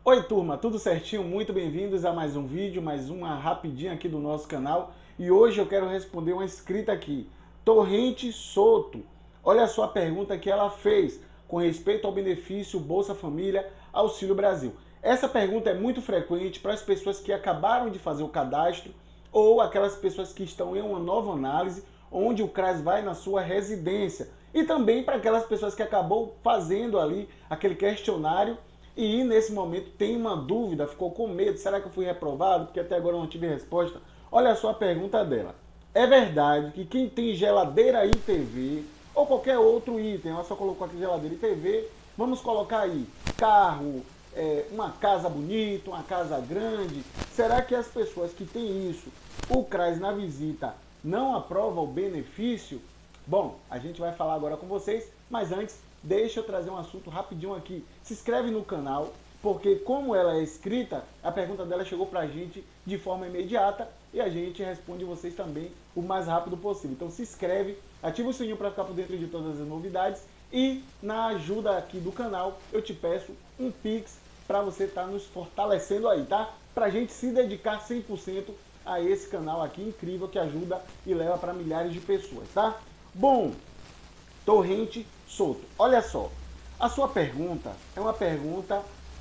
Oi turma, tudo certinho? Muito bem-vindos a mais um vídeo, mais uma rapidinha aqui do nosso canal. E hoje eu quero responder uma inscrita aqui, Torrente Soto. Olha só a pergunta que ela fez com respeito ao benefício Bolsa Família Auxílio Brasil. Essa pergunta é muito frequente para as pessoas que acabaram de fazer o cadastro ou aquelas pessoas que estão em uma nova análise, onde o CRAS vai na sua residência. E também para aquelas pessoas que acabou fazendo ali aquele questionário e nesse momento tem uma dúvida, ficou com medo, será que eu fui reprovado? Porque até agora eu não tive resposta. Olha só a pergunta dela. É verdade que quem tem geladeira e TV, ou qualquer outro item, ela só colocou aqui geladeira e TV, vamos colocar aí carro, uma casa bonita, uma casa grande, será que as pessoas que têm isso, o CRAS na visita, não aprova o benefício? Bom, a gente vai falar agora com vocês, mas antes, deixa eu trazer um assunto rapidinho aqui. Se inscreve no canal, porque como ela é escrita, a pergunta dela chegou pra gente de forma imediata e a gente responde vocês também o mais rápido possível. Então se inscreve, ativa o sininho para ficar por dentro de todas as novidades e na ajuda aqui do canal eu te peço um Pix para você estar nos fortalecendo aí, tá? Pra gente se dedicar 100% a esse canal aqui incrível que ajuda e leva para milhares de pessoas, tá? Bom, Torrente Soto, olha só, a sua pergunta é uma pergunta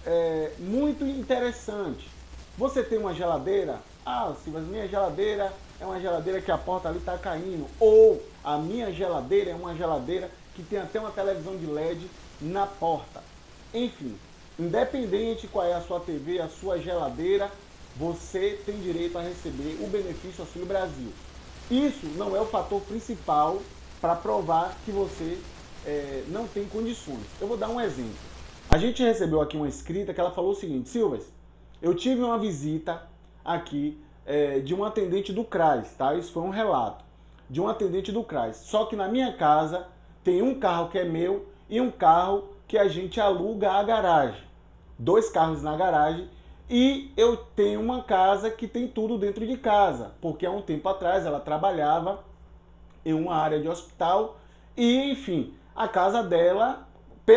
muito interessante. Você tem uma geladeira? Ah, Silvia, minha geladeira é uma geladeira que a porta ali está caindo. Ou a minha geladeira é uma geladeira que tem até uma televisão de LED na porta. Enfim, independente qual é a sua TV, a sua geladeira, você tem direito a receber o benefício Auxílio Brasil. Isso não é o fator principal para provar que você não tem condições. Eu vou dar um exemplo. A gente recebeu aqui uma escrita que ela falou o seguinte: Silvas, eu tive uma visita aqui de um atendente do CRAS, tá? Isso foi um relato de um atendente do CRAS. Só que na minha casa tem um carro que é meu e um carro que a gente aluga a garagem. Dois carros na garagem e eu tenho uma casa que tem tudo dentro de casa, porque há um tempo atrás ela trabalhava em uma área de hospital e, enfim, a casa dela,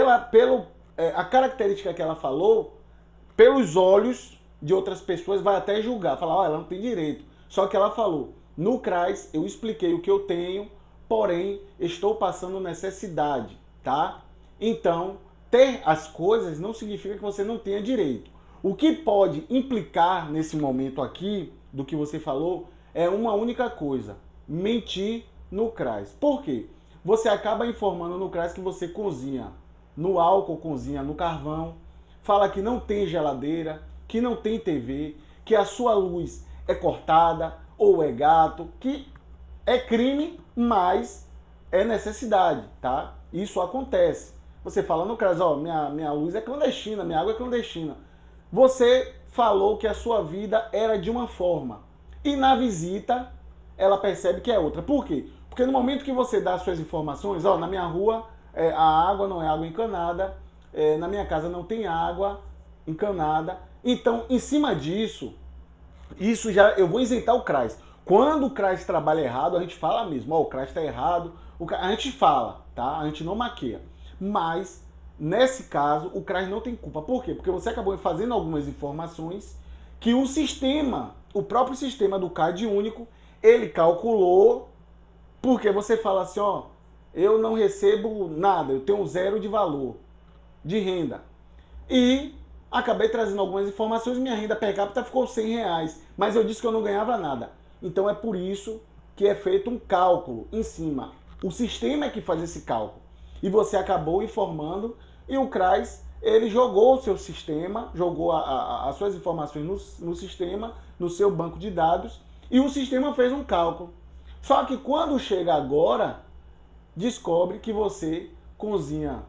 a característica que ela falou, pelos olhos de outras pessoas vai até julgar, falar, ela não tem direito. Só que ela falou, no CRAS eu expliquei o que eu tenho, porém estou passando necessidade, tá? Então, ter as coisas não significa que você não tenha direito. O que pode implicar nesse momento aqui, do que você falou, é uma única coisa: mentir no CRAS. Por quê? Você acaba informando no CRAS que você cozinha no álcool, cozinha no carvão, fala que não tem geladeira, que não tem TV, que a sua luz é cortada ou é gato, que é crime, mas é necessidade, tá? Isso acontece. Você fala no CRAS, minha luz é clandestina, minha água é clandestina. Você falou que a sua vida era de uma forma e na visita ela percebe que é outra. Por quê? Porque no momento que você dá as suas informações, na minha rua a água não é água encanada, na minha casa não tem água encanada. Então, em cima disso, isso já eu vou isentar o CRAS. Quando o CRAS trabalha errado, a gente fala mesmo, o CRAS está errado, a gente fala, tá? A gente não maqueia. Mas, nesse caso, o CRAS não tem culpa. Por quê? Porque você acabou fazendo algumas informações que o sistema, o próprio sistema do CAD único, ele calculou, porque você fala assim, eu não recebo nada, eu tenho zero de valor de renda. E acabei trazendo algumas informações, minha renda per capita ficou R$100, mas eu disse que eu não ganhava nada. Então é por isso que é feito um cálculo em cima. O sistema é que faz esse cálculo. E você acabou informando e o CRAS, ele jogou o seu sistema, jogou as suas informações no sistema, no seu banco de dados, e o sistema fez um cálculo. Só que quando chega agora, descobre que você cozinha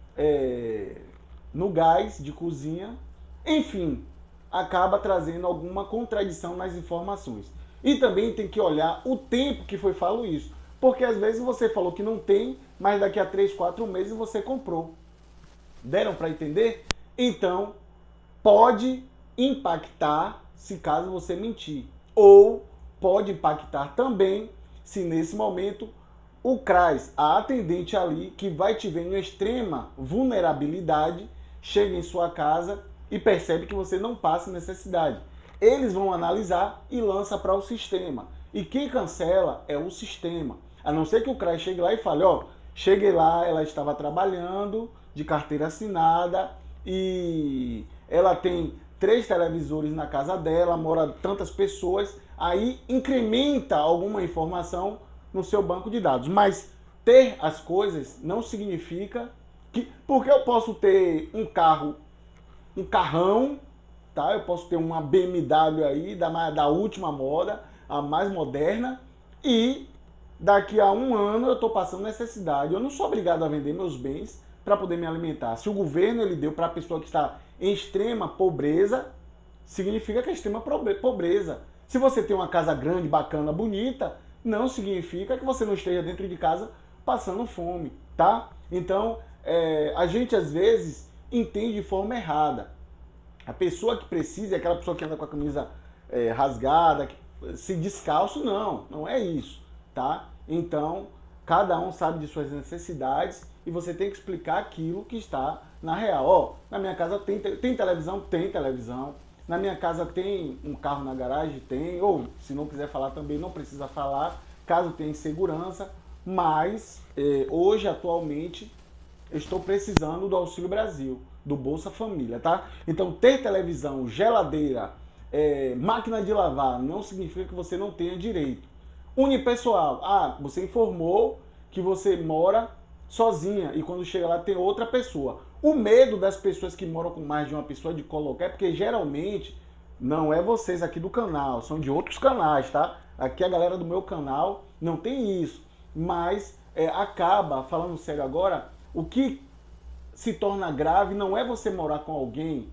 no gás de cozinha, enfim, acaba trazendo alguma contradição nas informações. E também tem que olhar o tempo que foi falado isso, porque às vezes você falou que não tem, mas daqui a 3, 4 meses você comprou. Deram para entender? Então, pode impactar se caso você mentir, ou pode impactar também se nesse momento o CRAS, a atendente ali, que vai te ver em extrema vulnerabilidade, chega em sua casa e percebe que você não passa necessidade. Eles vão analisar e lança para o sistema. E quem cancela é o sistema. A não ser que o CRAS chegue lá e fale, ó, cheguei lá, ela estava trabalhando de carteira assinada e ela tem 3 televisores na casa dela, mora tantas pessoas, aí incrementa alguma informação no seu banco de dados. Mas ter as coisas não significa que... Porque eu posso ter um carrão, tá? Eu posso ter uma BMW aí, da última moda, a mais moderna, e daqui a um ano eu estou passando necessidade. Eu não sou obrigado a vender meus bens para poder me alimentar. Se o governo ele deu para a pessoa que está em extrema pobreza, significa que é extrema pobreza. Se você tem uma casa grande, bacana, bonita, não significa que você não esteja dentro de casa passando fome, tá? Então, a gente às vezes entende de forma errada. A pessoa que precisa é aquela pessoa que anda com a camisa rasgada, que se descalço, não é isso, tá? Então, cada um sabe de suas necessidades e você tem que explicar aquilo que está na real. Ó, na minha casa tem televisão? Tem televisão. Na minha casa tem um carro na garagem? Tem. Ou, se não quiser falar também, não precisa falar, caso tenha insegurança. Mas, hoje, atualmente, eu estou precisando do Auxílio Brasil, do Bolsa Família, tá? Então, ter televisão, geladeira, máquina de lavar, não significa que você não tenha direito. Unipessoal, você informou que você mora sozinha e quando chega lá tem outra pessoa. O medo das pessoas que moram com mais de uma pessoa de colocar é porque geralmente não é vocês aqui do canal, são de outros canais, tá? Aqui a galera do meu canal não tem isso, mas acaba, falando sério agora, o que se torna grave não é você morar com alguém,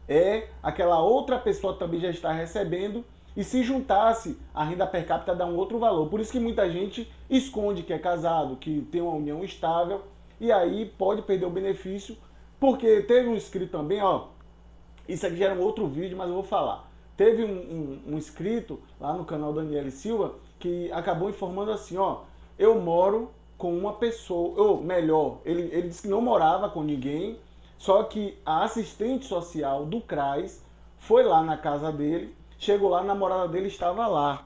é aquela outra pessoa também já está recebendo e se juntasse, a renda per capita dá um outro valor. Por isso que muita gente esconde que é casado, que tem uma união estável e aí pode perder o benefício, porque teve um inscrito também, ó, isso aqui já era um outro vídeo, mas eu vou falar. Teve um inscrito lá no canal Daniele Silva que acabou informando assim, ó, eu moro com uma pessoa, ou melhor, ele disse que não morava com ninguém, só que a assistente social do CRAS foi lá na casa dele, chegou lá, a namorada dele estava lá.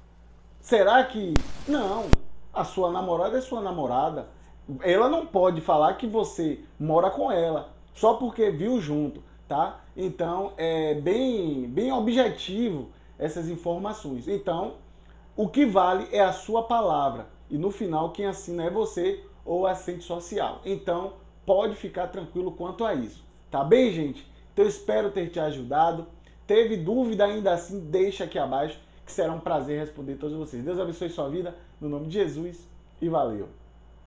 Será que... Não, a sua namorada é sua namorada. Ela não pode falar que você mora com ela, só porque viu junto, tá? Então, é bem objetivo essas informações. Então, o que vale é a sua palavra. E no final, quem assina é você ou assistente social. Então, pode ficar tranquilo quanto a isso. Tá bem, gente? Então, eu espero ter te ajudado. Teve dúvida ainda assim, deixa aqui abaixo, que será um prazer responder todos vocês. Deus abençoe sua vida, no nome de Jesus, e valeu!